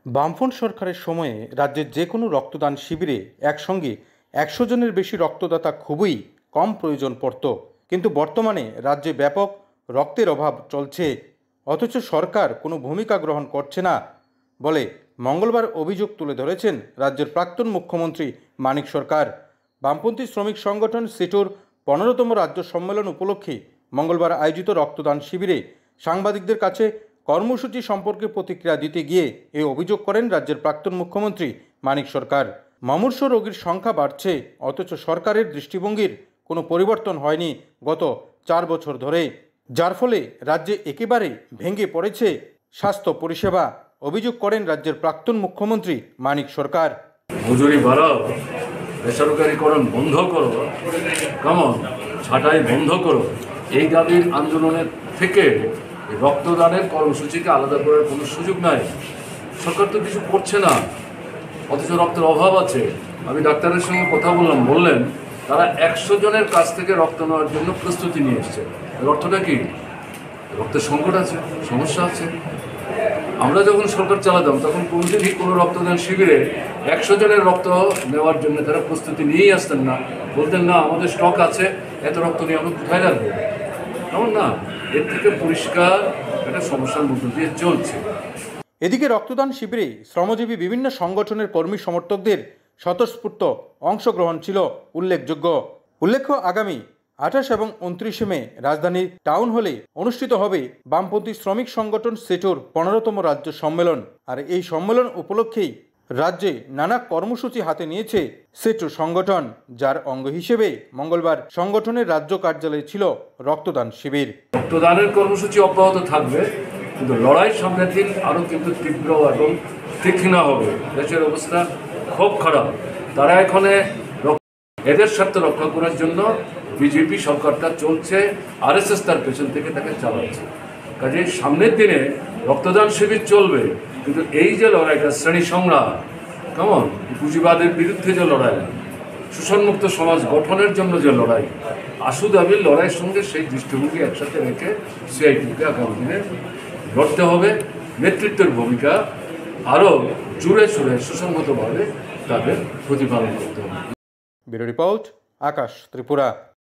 বামফ্রন্ট সরকারের সময়ে রাজ্যের যে কোনো রক্তদান শিবিরে একসঙ্গে ১০০ জনের বেশি রক্তদাতা খুবই কম প্রয়োজন পড়ত। কিন্তু বর্তমানে রাজ্যে ব্যাপক রক্তের অভাব চলছে, অথচ সরকার কোনো ভূমিকা গ্রহণ করছে না বলে মঙ্গলবার অভিযোগ তুলে ধরেছেন রাজ্যের প্রাক্তন মুখ্যমন্ত্রী মানিক সরকার। বামপন্থী শ্রমিক সংগঠন সিটুর ১৫তম রাজ্য সম্মেলন উপলক্ষে মঙ্গলবার আয়োজিত রক্তদান শিবিরে সাংবাদিকদের কাছে কর্মসূচি সম্পর্কে প্রতিক্রিয়া দিতে গিয়ে এই অভিযোগ করেন রাজ্যের প্রাক্তন মুখ্যমন্ত্রী মানিক সরকার। মুমূর্ষু রোগীর সংখ্যা বাড়ছে, অথচ সরকারের দৃষ্টিভঙ্গির কোনো পরিবর্তন হয়নি গত ৪ বছর ধরে, যার ফলে রাজ্যে একেবারে ভেঙে পড়েছে স্বাস্থ্য পরিষেবা। অভিযোগ করেন রাজ্যের প্রাক্তন মুখ্যমন্ত্রী মানিক সরকার। মজুরি বাড়াও, বেসরকারিকরণ বন্ধ করো, কেমন ছাঁটাই বন্ধ করো, এই দাবির আন্দোলনের থেকে রক্তদানের কর্মসূচিকে আলাদা করার কোনো সুযোগ নাই। সরকার তো কিছু করছে না, অথচ রক্তের অভাব আছে। আমি ডাক্তারের সঙ্গে কথা বললেন তারা ১০০ জনের কাছ থেকে রক্ত নেওয়ার জন্য প্রস্তুতি নিয়ে এসছে। এর অর্থটা কি? রক্তের সংকট আছে, সমস্যা আছে। আমরা যখন সরকার চালাতাম তখন কোনোদিনই কোনো রক্তদান শিবিরে ১০০ জনের রক্ত নেওয়ার জন্য তারা প্রস্তুতি নিয়েই আসতেন না। বলতেন না আমাদের স্টক আছে, এত রক্ত নিয়ে আমরা কোথায় রাখবো। এমন না, এর থেকে পরিষ্কার একটা সমস্যার মধ্য দিয়ে চলছে। এদিকে রক্তদান শিবিরে শ্রমজীবী বিভিন্ন সংগঠনের কর্মী সমর্থকদের স্বতঃস্ফূর্ত অংশগ্রহণ ছিল উল্লেখ্য আগামী ২৮ এবং ২৯ মে রাজধানীর টাউন হলে অনুষ্ঠিত হবে বামপন্থী শ্রমিক সংগঠন সিটুর ১৫তম রাজ্য সম্মেলন। আর এই সম্মেলন উপলক্ষেই রাজ্যে নানা কর্মসূচি হাতে নিয়েছে সিটু সংগঠন, যার অঙ্গ হিসেবে মঙ্গলবার সংগঠনের রাজ্য কার্যালয়ে ছিল রক্তদান শিবির। রক্তদানের কর্মসূচি অব্যাহত থাকবে, কিন্তু লড়াই সামনের দিন আরও কিন্তু তীব্র এবং তীক্ষ্ণ হবে। দেশের অবস্থা খুব খারাপ। তারা এখানে এদের স্বার্থ রক্ষা করার জন্য বিজেপি সরকারটা চলছে, আরএসএস তার পেছন থেকে তাকে চালাচ্ছে। কাজে সামনের দিনে রক্তদান শিবির চলবে, কিন্তু এই যে লড়াইটা শ্রেণী সংগ্রাম, কেমন পুঁজিবাদের বিরুদ্ধে যে লড়াই, শোষণমুক্ত সমাজ গঠনের জন্য যে লড়াই, আশু দাবির লড়াইয়ের সঙ্গে সেই দৃষ্টিভঙ্গি একসাথে রেখে সিআইটিকে আগামী দিনে লড়তে হবে। নেতৃত্বের ভূমিকা আরও জুড়ে সুরে সুসংগতভাবে তাদের প্রতিপালন করতে হবে। Bureau report, Akash Tripura.